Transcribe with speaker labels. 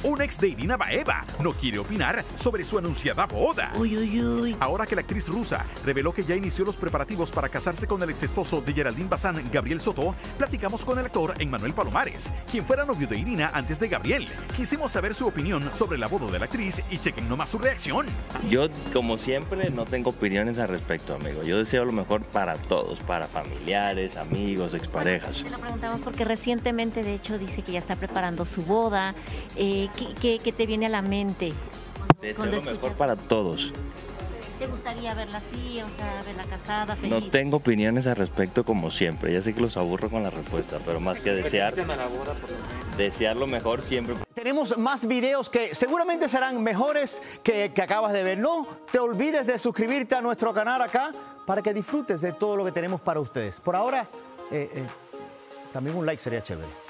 Speaker 1: Un ex de Irina Baeva no quiere opinar sobre su anunciada boda.
Speaker 2: Uy, uy, uy.
Speaker 1: Ahora que la actriz rusa reveló que ya inició los preparativos para casarse con el ex esposo de Geraldine Bazán, Gabriel Soto, platicamos con el actor Emmanuel Palomares, quien fuera novio de Irina antes de Gabriel. Quisimos saber su opinión sobre la boda de la actriz y chequen nomás su reacción.
Speaker 3: Yo, como siempre, no tengo opiniones al respecto, amigo. Yo deseo lo mejor para todos, para familiares, amigos, exparejas.
Speaker 2: Te lo preguntamos porque recientemente, de hecho, dice que ya está preparando su boda. ¿Qué te viene a la mente?
Speaker 3: Deseo lo mejor para todos.
Speaker 2: ¿Te gustaría verla así, o sea, verla casada, feliz?
Speaker 3: No tengo opiniones al respecto como siempre. Ya sé que los aburro con la respuesta, pero más que desear lo mejor siempre.
Speaker 4: Tenemos más videos que seguramente serán mejores que acabas de ver. No te olvides de suscribirte a nuestro canal acá para que disfrutes de todo lo que tenemos para ustedes. Por ahora, también un like sería chévere.